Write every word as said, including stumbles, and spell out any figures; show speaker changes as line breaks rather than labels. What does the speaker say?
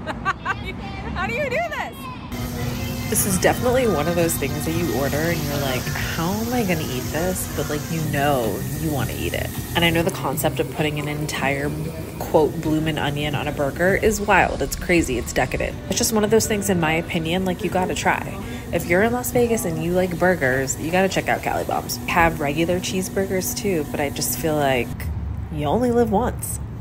How do you do this?
This is definitely one of those things that you order and you're like, how am I gonna eat this? But like, you know you want to eat it. And I know the concept of putting an entire, quote, bloomin' onion on a burger is wild. It's crazy. It's decadent. It's just one of those things, in my opinion, like you gotta try. If you're in Las Vegas and you like burgers, you gotta check out Calibombs. Have regular cheeseburgers too, but I just feel like you only live once.